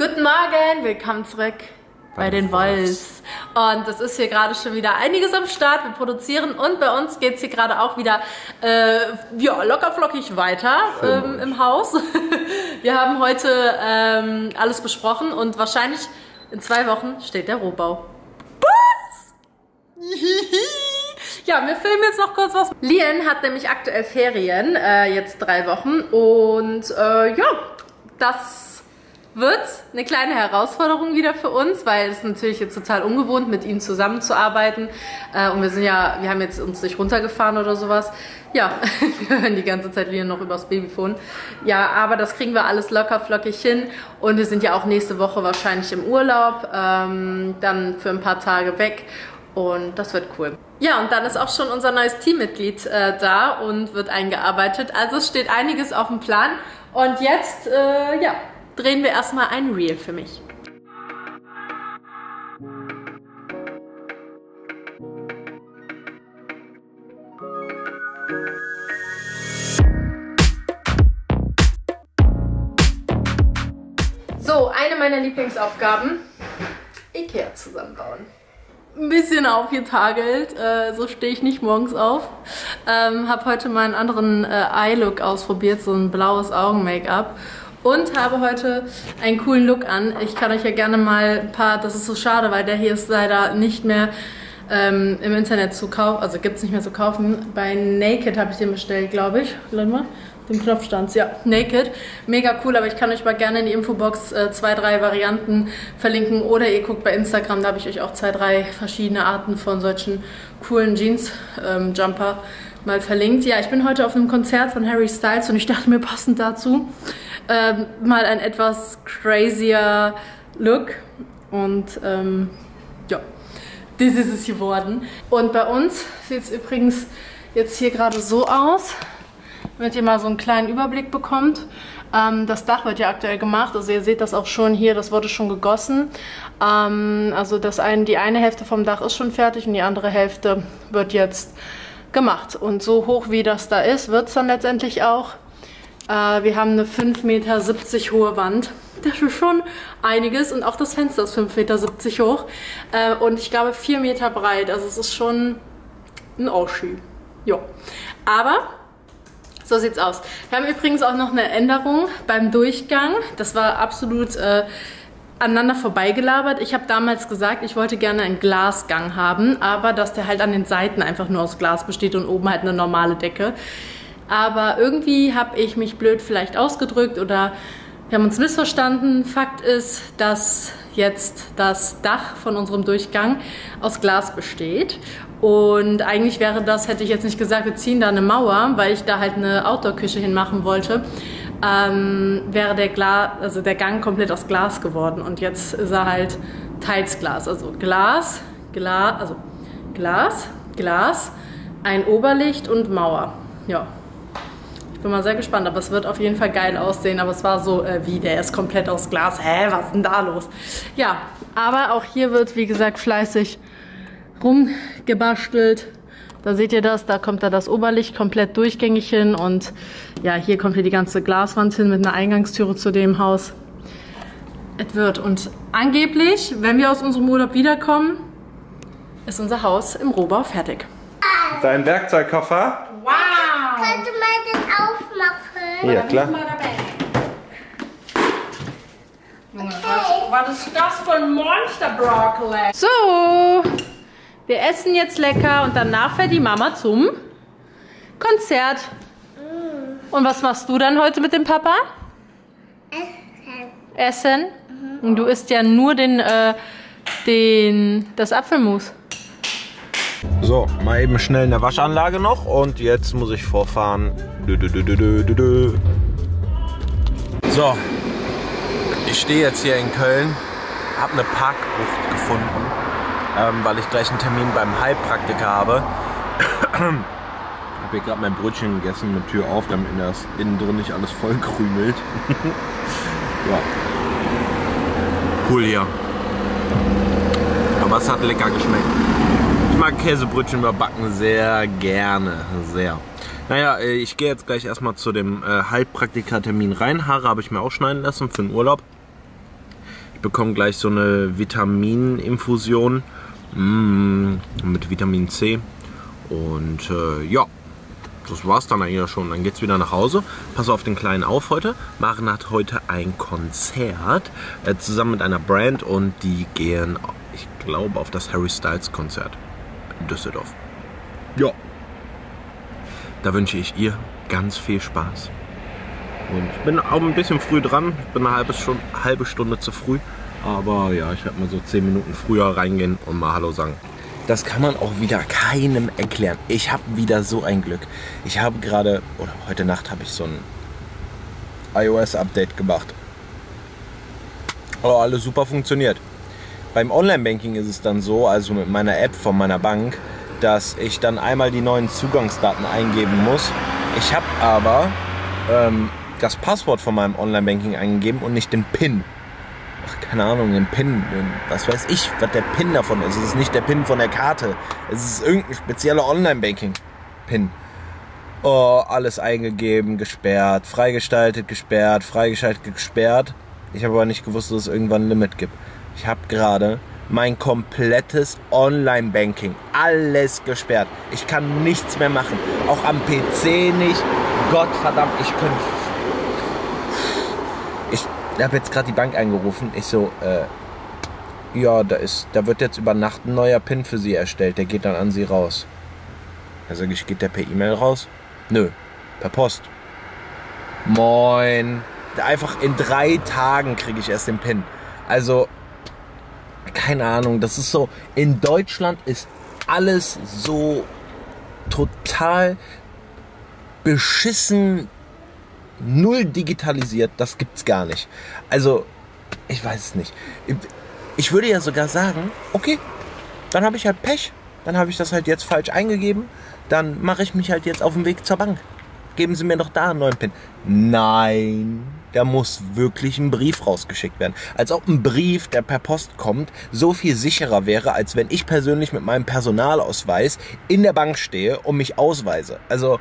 Guten Morgen, willkommen zurück bei den Wolfs. Und es ist hier gerade schon wieder einiges am Start. Wir produzieren und bei uns geht es hier gerade auch wieder ja, locker flockig weiter im Haus. Wir haben heute alles besprochen und wahrscheinlich in 2 Wochen steht der Rohbau. Was? Ja, wir filmen jetzt noch kurz was. Lian hat nämlich aktuell Ferien, jetzt 3 Wochen und ja, das wird eine kleine Herausforderung wieder für uns, weil es natürlich jetzt total ungewohnt, mit ihm zusammenzuarbeiten. Und wir haben jetzt uns nicht runtergefahren oder sowas. Ja, wir hören die ganze Zeit Lian noch übers Babyphone. Ja, aber das kriegen wir alles locker flockig hin. Und wir sind ja auch nächste Woche wahrscheinlich im Urlaub, dann für ein paar Tage weg. Und das wird cool. Ja, und dann ist auch schon unser neues Teammitglied da und wird eingearbeitet. Also es steht einiges auf dem Plan. Und jetzt, ja, drehen wir erstmal ein Reel für mich. So, eine meiner Lieblingsaufgaben: Ikea zusammenbauen. Ein bisschen aufgetagelt, so stehe ich nicht morgens auf. Habe heute mal einen anderen Eye-Look ausprobiert, so ein blaues Augen-Make-up. Und habe heute einen coolen Look an. Ich kann euch ja gerne mal ein paar, das ist so schade, weil der hier ist leider nicht mehr im Internet zu kaufen, also gibt es nicht mehr zu kaufen. Bei Naked habe ich den bestellt, glaube ich. Warte mal, den Knopf stand ja, Naked. Mega cool, aber ich kann euch mal gerne in die Infobox 2, 3 Varianten verlinken. Oder ihr guckt bei Instagram, da habe ich euch auch 2, 3 verschiedene Arten von solchen coolen Jeans-Jumper mal verlinkt. Ja, ich bin heute auf einem Konzert von Harry Styles und ich dachte mir passend dazu mal ein etwas crazier Look und ja, das ist es geworden. Und bei uns sieht es übrigens jetzt hier gerade so aus, damit ihr mal so einen kleinen Überblick bekommt. Das Dach wird ja aktuell gemacht, also ihr seht das auch schon hier, das wurde schon gegossen. Also die eine Hälfte vom Dach ist schon fertig und die andere Hälfte wird jetzt gemacht. Und so hoch wie das da ist, wird es dann letztendlich auch. Wir haben eine 5,70 Meter hohe Wand. Das ist schon einiges und auch das Fenster ist 5,70 Meter hoch. Und ich glaube 4 Meter breit. Also es ist schon ein Ausschub. Ja. Aber so sieht's aus. Wir haben übrigens auch noch eine Änderung beim Durchgang. Das war absolut aneinander vorbeigelabert. Ich habe damals gesagt, ich wollte gerne einen Glasgang haben, aber dass der halt an den Seiten einfach nur aus Glas besteht und oben halt eine normale Decke. Aber irgendwie habe ich mich blöd vielleicht ausgedrückt oder wir haben uns missverstanden. Fakt ist, dass jetzt das Dach von unserem Durchgang aus Glas besteht. Und eigentlich wäre das, hätte ich jetzt nicht gesagt, wir ziehen da eine Mauer, weil ich da halt eine Outdoor-Küche hinmachen wollte, wäre der Gang komplett aus Glas geworden. Und jetzt ist er halt teils Glas. Also Glas, ein Oberlicht und Mauer. Ja. Ich bin mal sehr gespannt, aber es wird auf jeden Fall geil aussehen. Aber es war so, wie, der ist komplett aus Glas. Hä, was ist denn da los? Ja, aber auch hier wird, wie gesagt, fleißig rumgebastelt. Da seht ihr das, da kommt da das Oberlicht komplett durchgängig hin. Und ja, hier kommt hier die ganze Glaswand hin mit einer Eingangstüre zu dem Haus. Es wird. Und angeblich, wenn wir aus unserem Urlaub wiederkommen, ist unser Haus im Rohbau fertig. Dein Werkzeugkoffer? Wow! Könnte man den aufmachen? Ja, klar. Was ist das für ein Monster Broccoli? So, wir essen jetzt lecker und danach fährt die Mama zum Konzert. Und was machst du dann heute mit dem Papa? Essen. Und du isst ja nur das Apfelmus. So, mal eben schnell in der Waschanlage noch und jetzt muss ich vorfahren. So, ich stehe jetzt hier in Köln, habe eine Parkbucht gefunden, weil ich gleich einen Termin beim Heilpraktiker habe. Ich habe hier gerade mein Brötchen gegessen mit Tür auf, damit mir das innen drin nicht alles voll krümelt. Ja. Cool hier. Aber es hat lecker geschmeckt. Ich mag Käsebrötchen überbacken sehr gerne, sehr. Naja, ich gehe jetzt gleich erstmal zu dem Heilpraktiker-Termin rein. Haare habe ich mir auch schneiden lassen für den Urlaub. Ich bekomme gleich so eine Vitamininfusion mit Vitamin C. Und ja, das war's dann eigentlich schon. Dann geht's wieder nach Hause. Pass auf den Kleinen auf heute. Maren hat heute ein Konzert zusammen mit einer Brand und die gehen, ich glaube, auf das Harry Styles Konzert in Düsseldorf. Ja. Da wünsche ich ihr ganz viel Spaß. Und ich bin auch ein bisschen früh dran. Ich bin eine halbe Stunde zu früh. Aber ja, ich werde mal so 10 Minuten früher reingehen und mal Hallo sagen. Das kann man auch wieder keinem erklären. Ich habe wieder so ein Glück. Ich habe gerade, oder heute Nacht habe ich so ein iOS-Update gemacht. Oh, alles super funktioniert. Beim Online-Banking ist es dann so, also mit meiner App von meiner Bank, dass ich dann einmal die neuen Zugangsdaten eingeben muss. Ich habe aber das Passwort von meinem Online-Banking eingegeben und nicht den PIN. Ach, keine Ahnung, den PIN, was weiß ich, was der PIN davon ist. Es ist nicht der PIN von der Karte. Es ist irgendein spezieller Online-Banking-PIN. Oh, alles eingegeben, gesperrt, freigeschaltet, gesperrt, freigeschaltet, gesperrt. Ich habe aber nicht gewusst, dass es irgendwann ein Limit gibt. Ich habe gerade mein komplettes Online-Banking, alles gesperrt. Ich kann nichts mehr machen. Auch am PC nicht. Gottverdammt, ich habe jetzt gerade die Bank angerufen. Ich so, ja, da wird jetzt über Nacht ein neuer PIN für Sie erstellt. Der geht dann an Sie raus. Da sage ich, geht der per E-Mail raus? Nö, per Post. Moin. Einfach in 3 Tagen kriege ich erst den PIN. Also, keine Ahnung, das ist so, in Deutschland ist alles so total beschissen, null digitalisiert, das gibt's gar nicht. Also, ich weiß es nicht. Ich würde ja sogar sagen, okay, dann habe ich halt Pech, dann habe ich das halt jetzt falsch eingegeben, dann mache ich mich halt jetzt auf den Weg zur Bank. Geben Sie mir doch da einen neuen PIN. Nein, da muss wirklich ein Brief rausgeschickt werden. Als ob ein Brief, der per Post kommt, so viel sicherer wäre, als wenn ich persönlich mit meinem Personalausweis in der Bank stehe und mich ausweise. Also,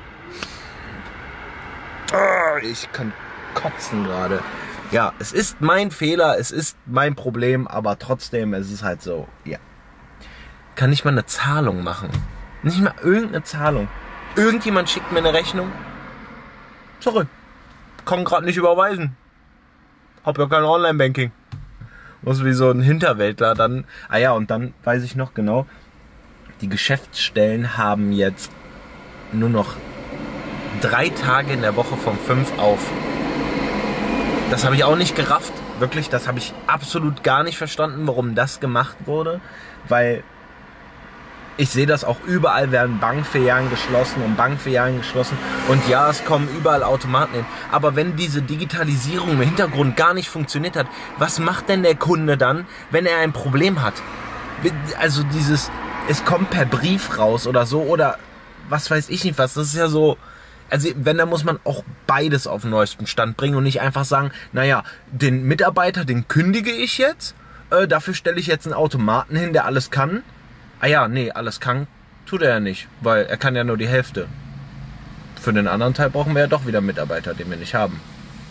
ich kann kotzen gerade. Ja, es ist mein Fehler, es ist mein Problem, aber trotzdem ist es halt so, ja. Kann nicht mal eine Zahlung machen. Nicht mal irgendeine Zahlung. Irgendjemand schickt mir eine Rechnung. Sorry, kann gerade nicht überweisen. Hab ja kein Online-Banking. Muss wie so ein Hinterwäldler dann. Ah ja, und dann weiß ich noch genau, die Geschäftsstellen haben jetzt nur noch 3 Tage in der Woche von 5 auf. Das habe ich auch nicht gerafft. Wirklich, das habe ich absolut gar nicht verstanden, warum das gemacht wurde. Weil ich sehe das auch überall, werden Bankfilialen geschlossen und Bankfilialen geschlossen. Und ja, es kommen überall Automaten hin. Aber wenn diese Digitalisierung im Hintergrund gar nicht funktioniert hat, was macht denn der Kunde dann, wenn er ein Problem hat? Also dieses, es kommt per Brief raus oder so oder was weiß ich nicht was. Das ist ja so, also wenn, dann muss man auch beides auf den neuesten Stand bringen und nicht einfach sagen, naja, den Mitarbeiter, den kündige ich jetzt, dafür stelle ich jetzt einen Automaten hin, der alles kann. Ah ja, nee, alles kann, tut er ja nicht, weil er kann ja nur die Hälfte. Für den anderen Teil brauchen wir ja doch wieder Mitarbeiter, den wir nicht haben.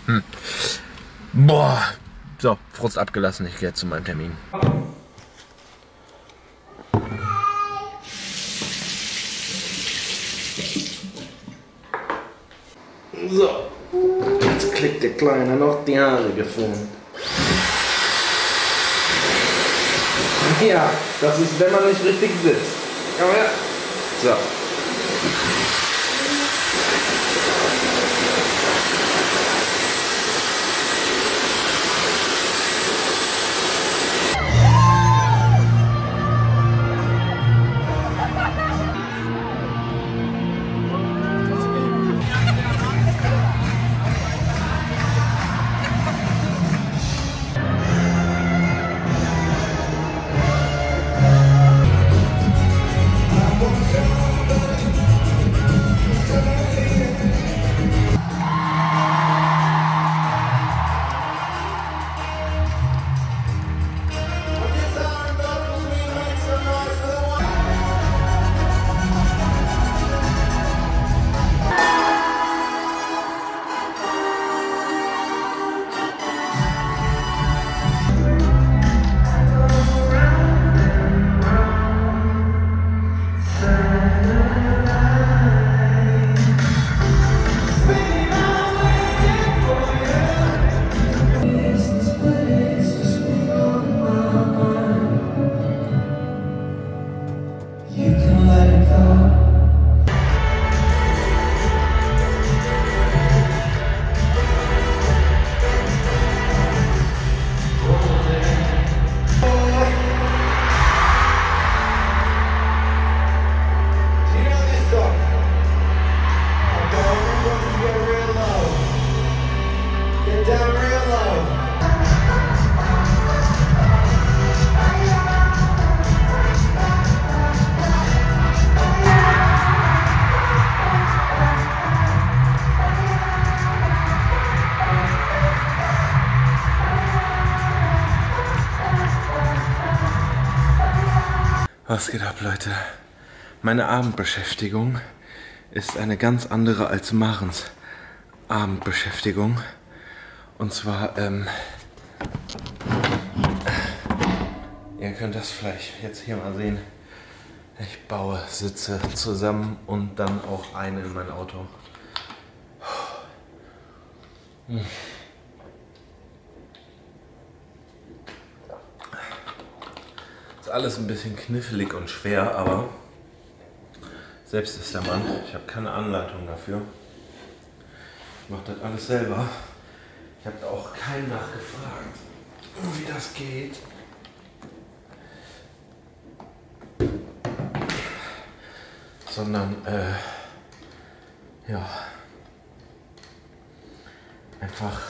Boah. So, Frust abgelassen, ich gehe jetzt zu meinem Termin. So, jetzt kriegt der Kleine noch die Haare geföhnt. Ja, das ist, wenn man nicht richtig sitzt. Komm her. So. Was geht ab, Leute? Meine Abendbeschäftigung ist eine ganz andere als Marens Abendbeschäftigung. Und zwar, ihr könnt das vielleicht jetzt hier mal sehen. Ich baue Sitze zusammen und dann auch eine in mein Auto. Ist alles ein bisschen knifflig und schwer, aber selbst ist der Mann. Ich habe keine Anleitung dafür. Ich mache das alles selber. Ich habe auch keinen nachgefragt, wie das geht. Sondern, ja, einfach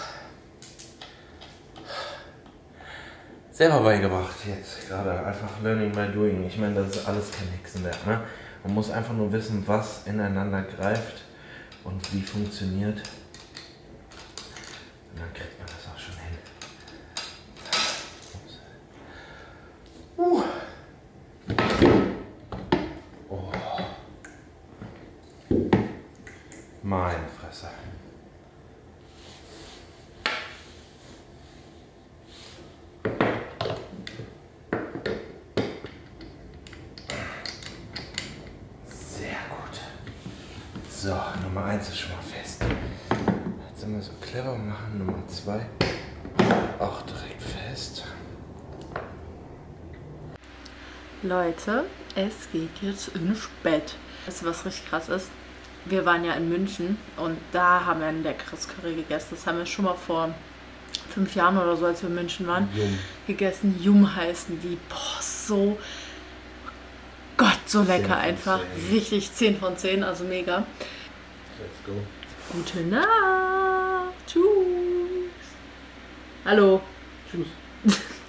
selber beigebracht jetzt gerade. Einfach learning by doing. Ich meine, das ist alles kein Hexenwerk, ne? Man muss einfach nur wissen, was ineinander greift und wie funktioniert. Und dann kriegt man das auch schon hin. Oh. Meine Fresse. Sehr gut. So, Nummer 1 ist schon mal fest. Jetzt sind wir so clever und machen Nummer 2 auch direkt fest. Leute, es geht jetzt ins Bett. Weißt du, was richtig krass ist? Wir waren ja in München und da haben wir einen leckeres Curry gegessen. Das haben wir schon mal vor 5 Jahren oder so, als wir in München waren, gegessen. Yum heißen die. Boah, so Gott, so lecker einfach. 10. Richtig 10 von 10, also mega. Let's go. Gute Nacht. Tschüss. Hallo. Tschüss.